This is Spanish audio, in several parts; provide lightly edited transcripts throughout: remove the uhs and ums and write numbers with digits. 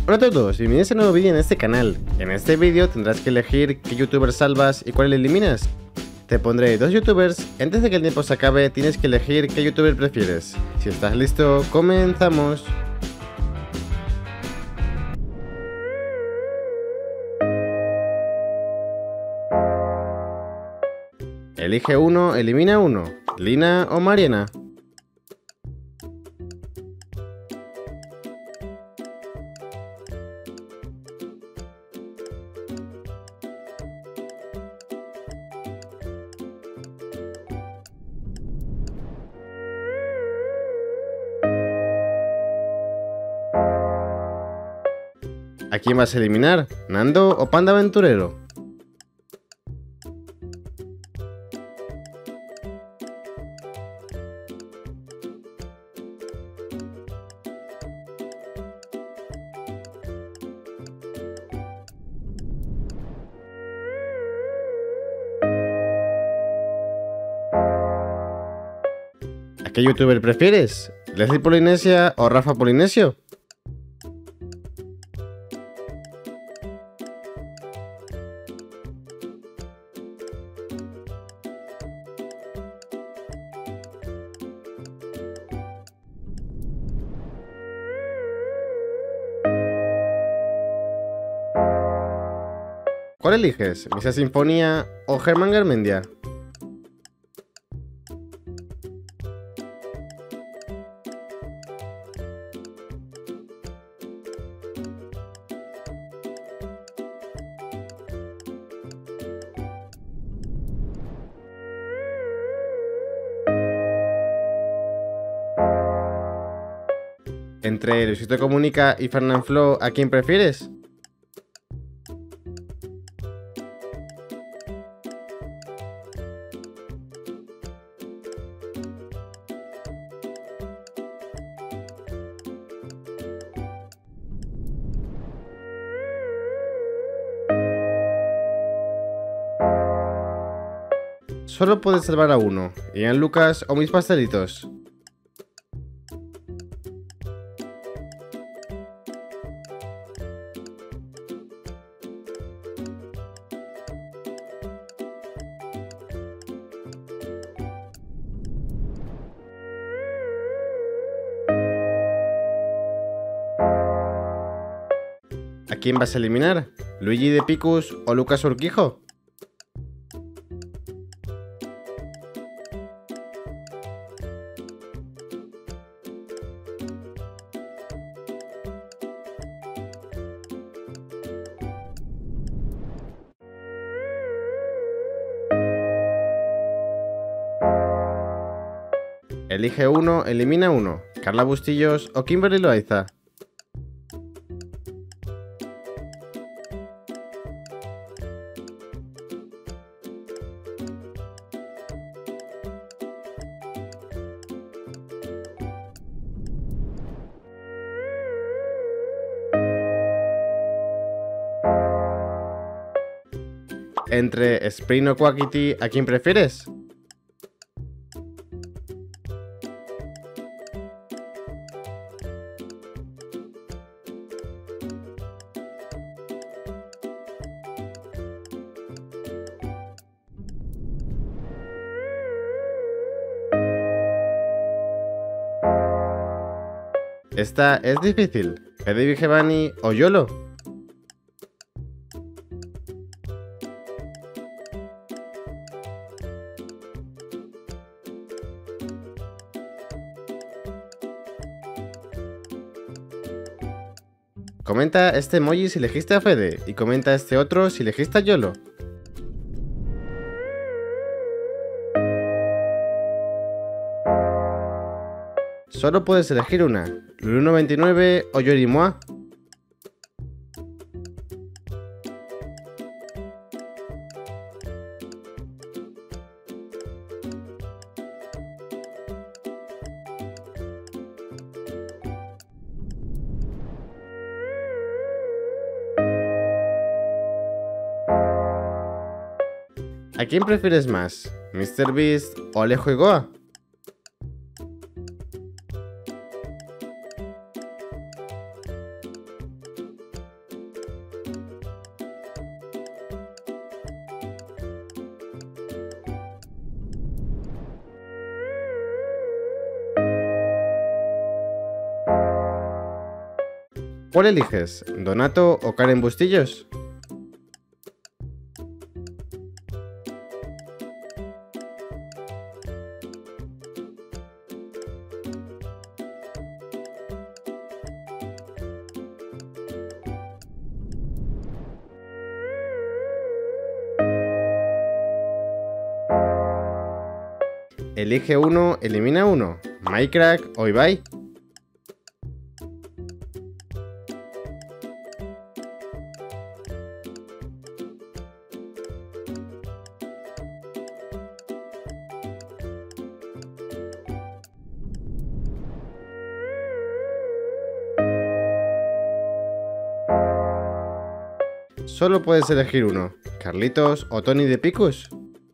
Hola a todos, bienvenidos a un nuevo vídeo en este canal. En este vídeo tendrás que elegir qué youtubers salvas y cuál eliminas. Te pondré dos youtubers, antes de que el tiempo se acabe tienes que elegir qué youtuber prefieres. Si estás listo, comenzamos. Elige uno, elimina uno. Lina o Mariana. ¿A quién vas a eliminar? ¿Nando o Panda Aventurero? ¿A qué youtuber prefieres? ¿Leslie Polinesia o Rafa Polinesio? ¿Cuál eliges? ¿Misa Sinfonía o Germán Garmendia? Entre Luisito Comunica y Fernanfloo, ¿a quién prefieres? Solo puedes salvar a uno, Ian Lucas o mis pastelitos. ¿A quién vas a eliminar? ¿Luigi de Picus o Lucas Urquijo? Elige uno, elimina uno. ¿Carla Bustillos o Kimberly Loaiza? Entre Sprint o Quackity, ¿a quién prefieres? Esta es difícil. ¿Eddie Giovanni o Yolo? Comenta este emoji si elegiste a Fede y comenta este otro si elegiste a Yolo. Solo puedes elegir una, Lulu99 o Yorimoa. ¿A quién prefieres más? ¿MrBeast o Alejo y Goa? ¿Cuál eliges? ¿Donato o Karen Bustillos? Elige uno, elimina uno. Minecraft o Ibai. Solo puedes elegir uno. Carlitos o Tony de Picus.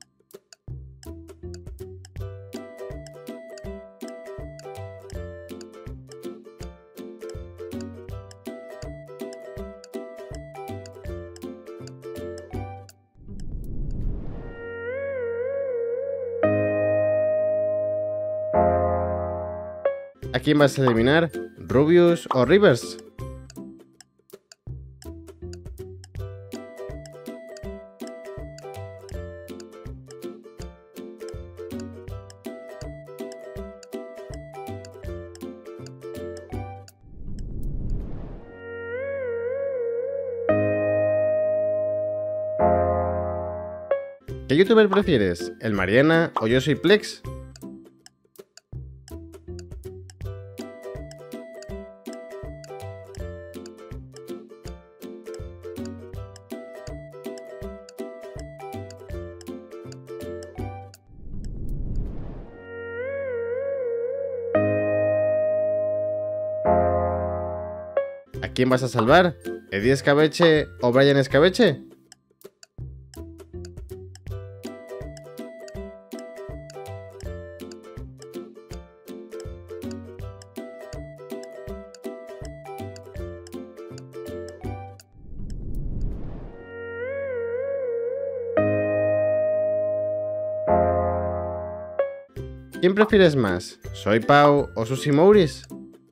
¿A quién vas a eliminar? ¿Rubius o Rivers? ¿Qué youtuber prefieres? ¿El Mariana o Yo Soy Plex? ¿A quién vas a salvar? ¿Eddie Escabeche o Brian Escabeche? ¿Quién prefieres más? ¿Soy Pau o Susi Mouris?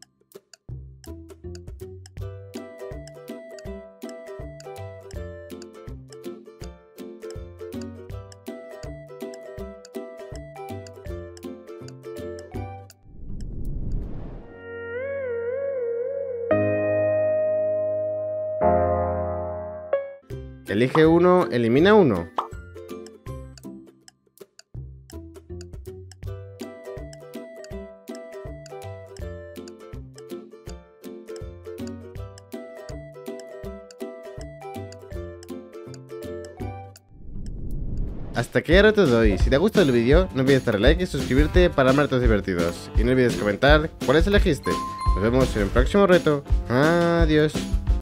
Elige uno, elimina uno. Hasta aquí el reto de hoy. Si te ha gustado el vídeo, no olvides darle like y suscribirte para más retos divertidos. Y no olvides comentar cuáles elegiste. Nos vemos en el próximo reto. Adiós.